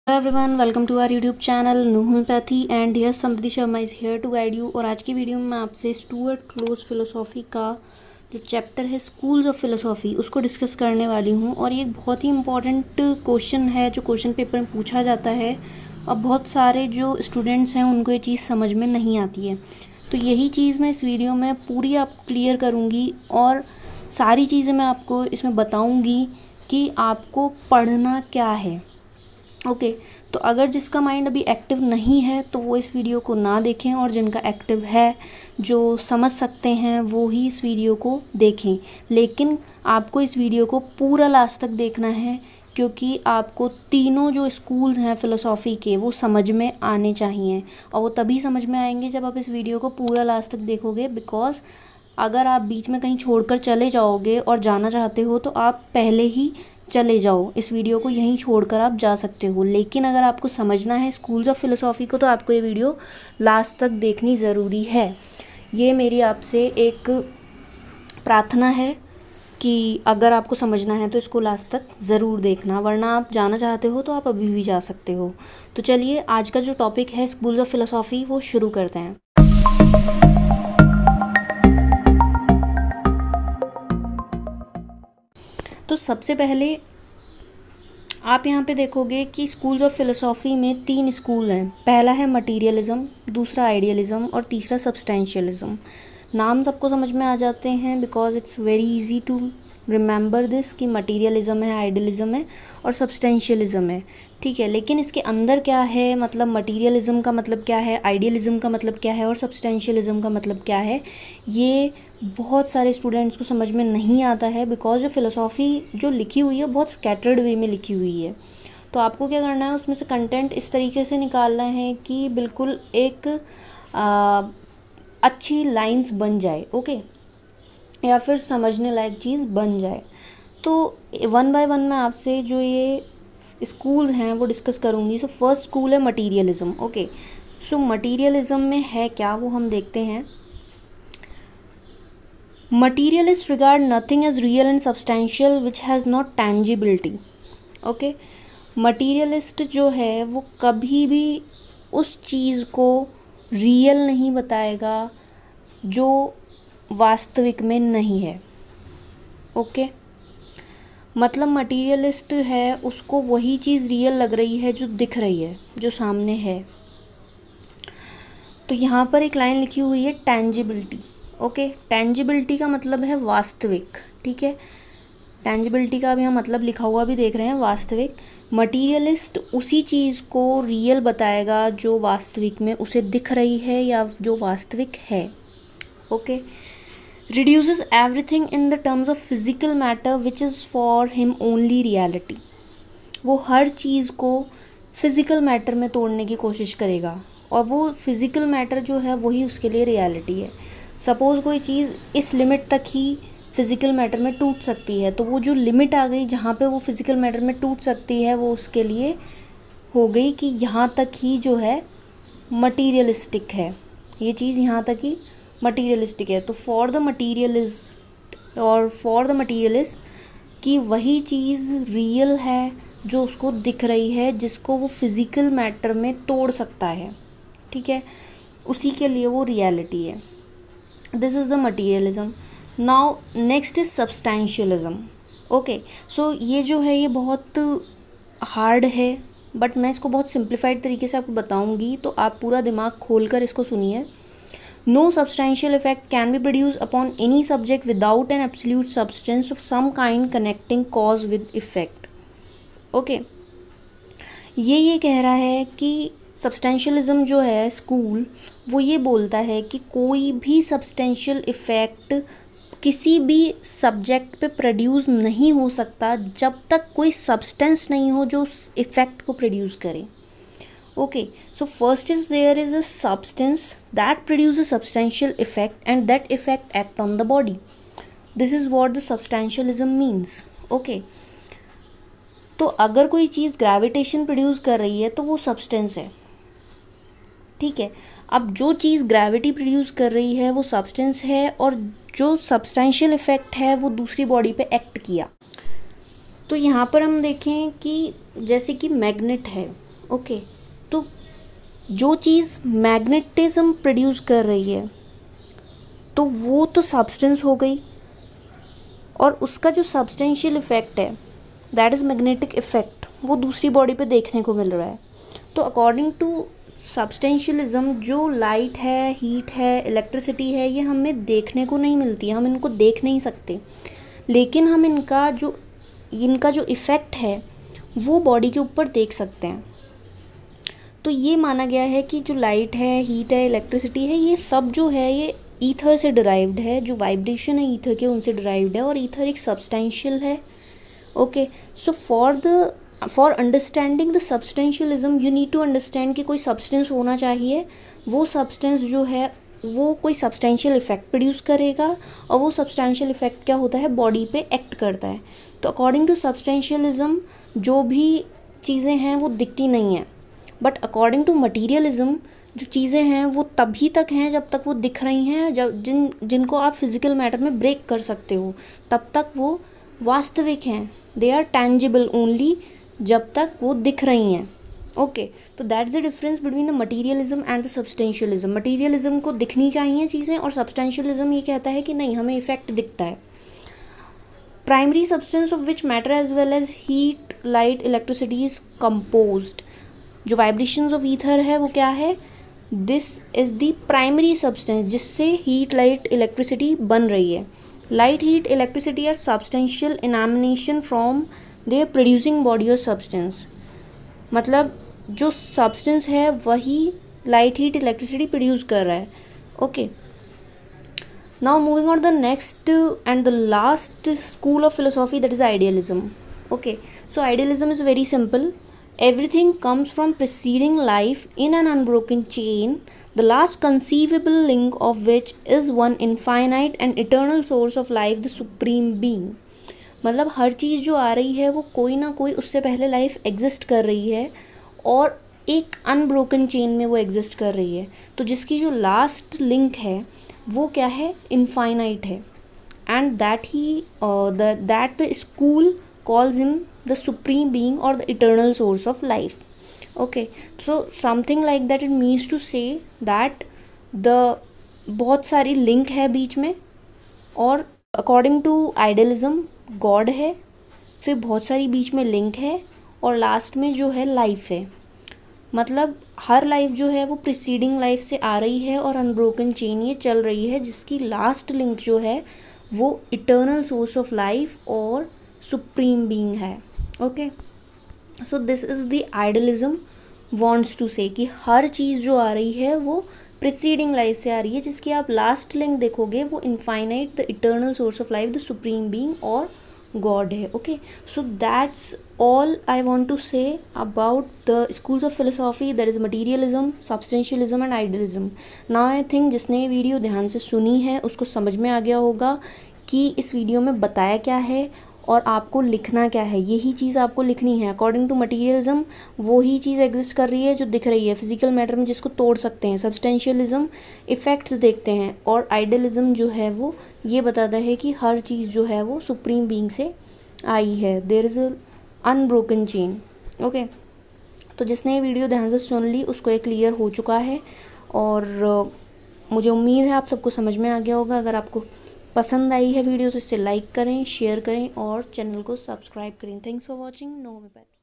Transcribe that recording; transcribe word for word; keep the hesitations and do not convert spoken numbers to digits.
Hello everyone, welcome to our YouTube channel New Homeopathy and here Samriddhi Sharma is here to guide you। और आज की video में मैं आपसे स्टुअर्ट क्लोज फिलोसॉफी का जो चैप्टर है स्कूल्स ऑफ फिलोसॉफी उसको डिस्कस करने वाली हूँ। और ये एक बहुत ही इम्पॉर्टेंट क्वेश्चन है जो क्वेश्चन पेपर में पूछा जाता है और बहुत सारे जो स्टूडेंट्स हैं उनको ये चीज़ समझ में नहीं आती है। तो यही चीज़ मैं इस वीडियो में पूरी आपको क्लियर करूँगी और सारी चीज़ें मैं आपको इसमें बताऊँगी कि आपको पढ़ना क्या है। ओके okay, तो अगर जिसका माइंड अभी एक्टिव नहीं है तो वो इस वीडियो को ना देखें और जिनका एक्टिव है जो समझ सकते हैं वो ही इस वीडियो को देखें। लेकिन आपको इस वीडियो को पूरा लास्ट तक देखना है क्योंकि आपको तीनों जो स्कूल्स हैं फ़िलोसॉफ़ी के वो समझ में आने चाहिए और वो तभी समझ में आएंगे जब आप इस वीडियो को पूरा लास्ट तक देखोगे। बिकॉज़ अगर आप बीच में कहीं छोड़कर चले जाओगे और जाना चाहते हो तो आप पहले ही चले जाओ, इस वीडियो को यहीं छोड़कर आप जा सकते हो। लेकिन अगर आपको समझना है स्कूल्स ऑफ फिलोसॉफी को तो आपको ये वीडियो लास्ट तक देखनी ज़रूरी है। ये मेरी आपसे एक प्रार्थना है कि अगर आपको समझना है तो इसको लास्ट तक ज़रूर देखना, वरना आप जाना चाहते हो तो आप अभी भी जा सकते हो। तो चलिए आज का जो टॉपिक है स्कूल्स ऑफ फिलोसॉफी वो शुरू करते हैं। तो सबसे पहले आप यहाँ पे देखोगे कि स्कूल्स ऑफ फिलोसॉफी में तीन स्कूल हैं। पहला है मटीरियलिज़म, दूसरा आइडियलिज़म और तीसरा सब्सटेंशियलिज़म। नाम सबको समझ में आ जाते हैं because it's very easy to remember this कि मटीरियलिज़म है, आइडियलिज़म है और सब्सटेंशियलिज़म है। ठीक है, लेकिन इसके अंदर क्या है, मतलब मटीरियलिज़म का मतलब क्या है, आइडियलिज़म का मतलब क्या है और सब्सटेंशियलिज़म का मतलब क्या है, ये बहुत सारे स्टूडेंट्स को समझ में नहीं आता है बिकॉज जो फ़िलोसॉफ़ी जो लिखी हुई है बहुत स्कैटर्ड वे में लिखी हुई है। तो आपको क्या करना है, उसमें से कंटेंट इस तरीके से निकालना है कि बिल्कुल एक आ, अच्छी लाइंस बन जाए, ओके, या फिर समझने लायक चीज़ बन जाए। तो वन बाय वन मैं आपसे जो ये स्कूल्स हैं वो डिस्कस करूँगी। सो फर्स्ट स्कूल है मटीरियलिज़म। ओके, सो मटीरियलिज़म में है क्या वो हम देखते हैं। Materialists regard nothing as real and substantial which has not tangibility. Okay, materialist जो है वो कभी भी उस चीज़ को रियल नहीं बताएगा जो वास्तविक में नहीं है। Okay okay? मतलब मटीरियलिस्ट है उसको वही चीज़ रियल लग रही है जो दिख रही है, जो सामने है। तो यहाँ पर एक लाइन लिखी हुई है टेंजिबिलिटी। ओके, टेंजिबिलिटी का मतलब है वास्तविक। ठीक है, टेंजिबिलिटी का भी हम मतलब लिखा हुआ भी देख रहे हैं, वास्तविक। मटीरियलिस्ट उसी चीज़ को रियल बताएगा जो वास्तविक में उसे दिख रही है या जो वास्तविक है। Okay, reduces everything in the terms of physical matter which is for him only reality. वो हर चीज़ को फिज़िकल मैटर में तोड़ने की कोशिश करेगा और वो फिज़िकल मैटर जो है वही उसके लिए रियलिटी है। सपोज़ कोई चीज़ इस लिमिट तक ही फ़िज़िकल मैटर में टूट सकती है तो वो जो लिमिट आ गई जहाँ पे वो फ़िज़िकल मैटर में टूट सकती है वो उसके लिए हो गई कि यहाँ तक ही जो है मटीरियलिस्टिक है, ये चीज़ यहाँ तक ही मटीरियलिस्टिक है। तो फॉर द मटीरियलिस्ट और फॉर द मटीरियलिस्ट कि वही चीज़ रियल है जो उसको दिख रही है, जिसको वो फ़िज़िकल मैटर में तोड़ सकता है। ठीक है, उसी के लिए वो रियलिटी है। This is the materialism. Now next is substantialism. Okay, so ये जो है ये बहुत हार्ड है बट मैं इसको बहुत सिंप्लीफाइड तरीके से आपको बताऊंगी, तो आप पूरा दिमाग खोलकर इसको सुनिए। No substantial effect can be produce upon any subject without an absolute substance of some kind connecting cause with effect. Okay, ये ये कह रहा है कि सब्सटेंशियलिज़म जो है स्कूल वो ये बोलता है कि कोई भी सब्सटेंशियल इफ़ेक्ट किसी भी सब्जेक्ट पे प्रोड्यूस नहीं हो सकता जब तक कोई सब्सटेंस नहीं हो जो उस इफ़ेक्ट को प्रोड्यूस करे। Okay, so first is there is a substance that produce a substantial effect and that effect act on the body. This is what the substantialism means. Okay, तो अगर कोई चीज़ ग्रेविटेशन प्रोड्यूस कर रही है तो वो सब्सटेंस है। ठीक है, अब जो चीज़ ग्रेविटी प्रोड्यूस कर रही है वो सब्सटेंस है और जो सब्सटेंशियल इफ़ेक्ट है वो दूसरी बॉडी पे एक्ट किया। तो यहाँ पर हम देखें कि जैसे कि मैग्नेट है, ओके, तो जो चीज़ मैग्नेटिज्म प्रोड्यूस कर रही है तो वो तो सब्सटेंस हो गई, और उसका जो सब्सटेंशियल इफेक्ट है दैट इज़ मैग्नेटिक इफेक्ट, वो दूसरी बॉडी पे देखने को मिल रहा है। तो अकॉर्डिंग टू सब्सटेंशियलिज्म जो लाइट है, हीट है, इलेक्ट्रिसिटी है, ये हमें देखने को नहीं मिलती, हम इनको देख नहीं सकते, लेकिन हम इनका जो इनका जो इफ़ेक्ट है वो बॉडी के ऊपर देख सकते हैं। तो ये माना गया है कि जो लाइट है, हीट है, इलेक्ट्रिसिटी है, ये सब जो है ये ईथर से डिराइव्ड है, जो वाइब्रेशन है ईथर के उनसे डिराइव्ड है, और ईथर एक सब्सटेंशियल है। Okay, so for the for understanding the substantialism you need to understand कि कोई सब्सटेंस होना चाहिए, वो सब्सटेंस जो है वो कोई सब्सटेंशियल इफेक्ट प्रोड्यूस करेगा, और वो सब्सटेंशियल इफेक्ट क्या होता है, बॉडी पे एक्ट करता है। तो अकॉर्डिंग टू सब्सटेंशियलिज्म जो भी चीज़ें हैं वो दिखती नहीं हैं, बट अकॉर्डिंग टू मटीरियलिज्म जो चीज़ें हैं वो तभी तक हैं जब तक वो दिख रही हैं, जब जिन जिनको आप फिजिकल मैटर में ब्रेक कर सकते हो तब तक वो वास्तविक हैं, दे आर टैंजिबल ओनली जब तक वो दिख रही हैं। ओके, तो that's the difference between the materialism and the substantialism. Materialism को दिखनी चाहिए चीज़ें, और सब्सटेंशियलिज्म ये कहता है कि नहीं, हमें इफेक्ट दिखता है। Primary substance of which matter as well as heat, light, electricity is composed. जो वाइब्रेशंस ऑफ ईथर है वो क्या है, this is the primary substance जिससे हीट, लाइट, इलेक्ट्रिसिटी बन रही है। Light, heat, electricity are substantial emanation from their producing body of substance. मतलब जो सब्सटेंस है वही लाइट, हीट, इलेक्ट्रिसिटी प्रोड्यूस कर रहा है। Okay, now moving on the next and the last school of philosophy, that is idealism. Okay, so idealism is very simple. Everything comes from preceding life in an unbroken chain, the last conceivable link of which is one infinite and eternal source of life, the supreme being. मतलब हर चीज़ जो आ रही है वो कोई ना कोई उससे पहले लाइफ एग्जिस्ट कर रही है, और एक अनब्रोकन चेन में वो एग्जिस्ट कर रही है। तो जिसकी जो लास्ट लिंक है वो क्या है, इनफाइनाइट है, and that he that the school calls him the supreme being or the eternal source of life. Okay, so something like that, it means to say that the बहुत सारी link है बीच में, और according to idealism गॉड है, फिर बहुत सारी बीच में लिंक है, और लास्ट में जो है लाइफ है। मतलब हर लाइफ जो है वो प्रीसीडिंग लाइफ से आ रही है, और अनब्रोकन चेन ये चल रही है, जिसकी लास्ट लिंक जो है वो इटर्नल सोर्स ऑफ लाइफ और सुप्रीम बीइंग है। Okay, so this is the idealism wants to say कि हर चीज़ जो आ रही है वो प्रीसीडिंग लाइफ से आ रही है, जिसकी आप लास्ट लिंक देखोगे वो infinite, the eternal source of life, the supreme being और गॉड है। Okay, so that's all I want to say about the schools of philosophy, that is materialism, substantialism and idealism. Now I think जिसने ये video ध्यान से सुनी है उसको समझ में आ गया होगा कि इस वीडियो में बताया क्या है और आपको लिखना क्या है। यही चीज़ आपको लिखनी है। अकॉर्डिंग टू मटीरियलिज्म वो ही चीज़ एग्जिस्ट कर रही है जो दिख रही है फिजिकल मैटर में, जिसको तोड़ सकते हैं। सब्सटेंशियलिज्म इफ़ेक्ट्स देखते हैं, और आइडियलिज्म जो है वो ये बताता है कि हर चीज़ जो है वो सुप्रीम बीइंग से आई है। There is a unbroken chain. Okay, तो जिसने ये वीडियो ध्यान से सुन ली उसको ये क्लियर हो चुका है, और मुझे उम्मीद है आप सबको समझ में आ गया होगा। अगर आपको पसंद आई है वीडियो तो इसे लाइक करें, शेयर करें और चैनल को सब्सक्राइब करें। Thanks for watching. No homeopathy.